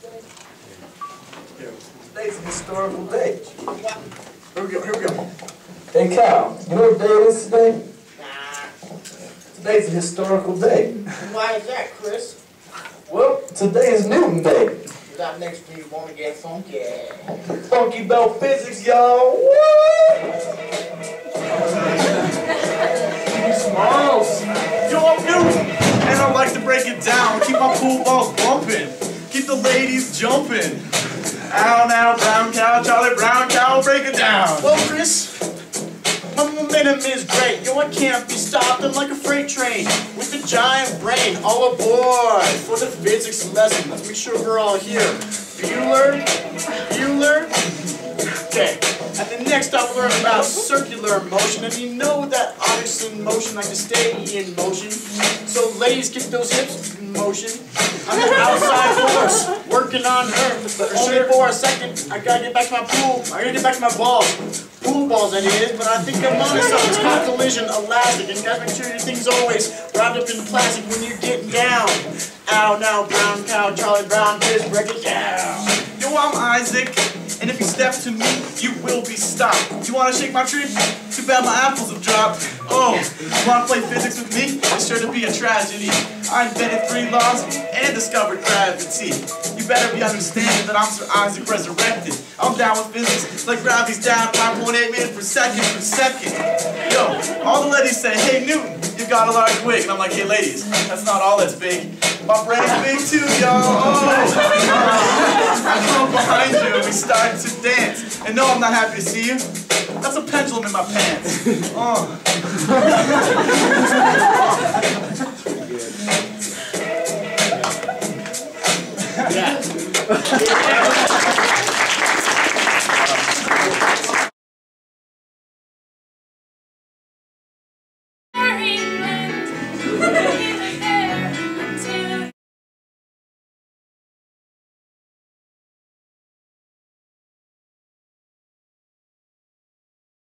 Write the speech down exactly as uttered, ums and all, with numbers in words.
Today's a historical day. Here we go, here we go. Hey Cal, you know what day it is today? Nah. Today's a historical day. Why is that, Chris? Well, today is Newton Day. That makes me want to get funky. Funky belt physics, y'all. Smalls. Yo, I'm Newton, and I like to break it down. Keep my pool balls bumping. Keep the ladies jumping. Ow, now, brown cow, Charlie Brown cow, break it down. Well, Chris, my momentum is great. Yo, I can't be stopped. I'm like a freight train with a giant brain. All aboard for the physics lesson. Let's make sure we're all here. Bueller, Bueller. Okay. At the next stop, we'll learn about circular motion, and you know that objects in motion like to stay in motion. So, ladies, keep those hips in motion. I'm the outside force, working on her, but only for a second. I gotta get back to my pool. I gotta get back to my balls. Pool balls, that is, but I think I'm on to something. It's called collision elastic, and you guys make sure your thing's always wrapped up in plastic when you're getting down. Ow, now, brown cow, Charlie Brown, kids, break it down. Yo, I'm Isaac, and if you step to me, you will be stopped. You wanna shake my tree? Too bad my apples have dropped. Oh, you wanna play physics with me? It's sure to be a tragedy. I invented three laws and discovered gravity. You better be understanding that I'm Sir Isaac resurrected. I'm down with physics, like gravity's down five point eight meters per second per second. Yo, all the ladies say, hey Newton, you got a large wig. And I'm like, hey ladies, that's not all that's big. My brain's big too, yo. Oh, I come behind you and we start to dance. And no, I'm not happy to see you. That's a pendulum in my pants. Oh. Yeah. Maryland.